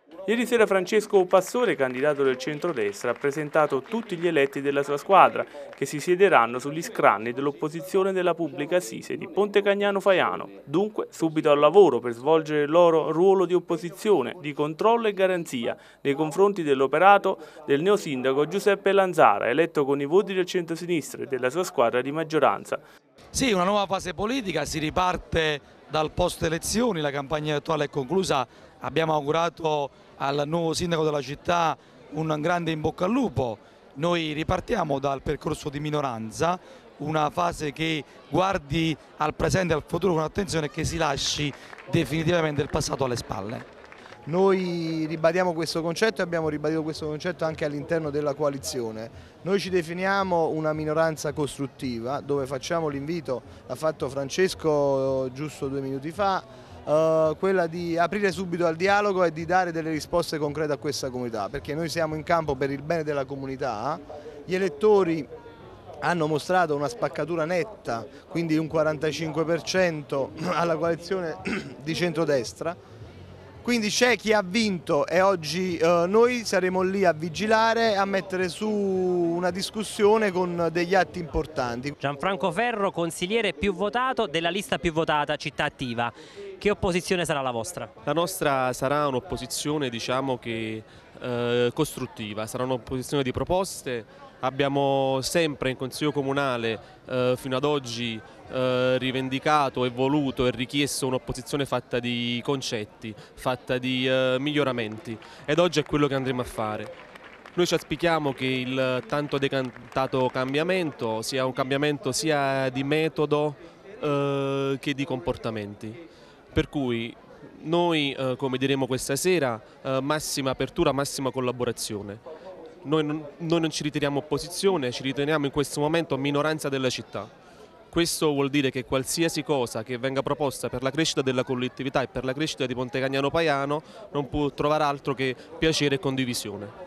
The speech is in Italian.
Ieri sera Francesco Passore, candidato del centrodestra, ha presentato tutti gli eletti della sua squadra, che si siederanno sugli scranni dell'opposizione della pubblica assise di Ponte Cagnano Faiano. Dunque, subito al lavoro per svolgere il loro ruolo di opposizione, di controllo e garanzia nei confronti dell'operato del neosindaco Giuseppe Lanzara, eletto con i voti del centrosinistra e della sua squadra di maggioranza. Sì, una nuova fase politica, si riparte dal post elezioni, la campagna elettorale è conclusa, abbiamo augurato al nuovo sindaco della città un grande in bocca al lupo. Noi ripartiamo dal percorso di minoranza, una fase che guardi al presente e al futuro con attenzione e che si lasci definitivamente il passato alle spalle. Noi ribadiamo questo concetto e abbiamo ribadito questo concetto anche all'interno della coalizione. Noi ci definiamo una minoranza costruttiva, dove facciamo l'invito, l'ha fatto Francesco giusto 2 minuti fa, quella di aprire subito al dialogo e di dare delle risposte concrete a questa comunità, perché noi siamo in campo per il bene della comunità. Gli elettori hanno mostrato una spaccatura netta, quindi un 45% alla coalizione di centrodestra. Quindi c'è chi ha vinto e oggi noi saremo lì a vigilare, a mettere su una discussione con degli atti importanti. Gianfranco Ferro, consigliere più votato della lista più votata Città Attiva. Che opposizione sarà la vostra? La nostra sarà un'opposizione, diciamo che costruttiva, sarà un'opposizione di proposte. Abbiamo sempre in Consiglio Comunale fino ad oggi rivendicato e voluto e richiesto un'opposizione fatta di concetti, fatta di miglioramenti, ed oggi è quello che andremo a fare. Noi ci auspichiamo che il tanto decantato cambiamento sia un cambiamento sia di metodo che di comportamenti. Per cui noi, come diremo questa sera, massima apertura, massima collaborazione. Noi non ci riteniamo opposizione, ci riteniamo in questo momento minoranza della città. Questo vuol dire che qualsiasi cosa che venga proposta per la crescita della collettività e per la crescita di Ponte Cagnano Faiano non può trovare altro che piacere e condivisione.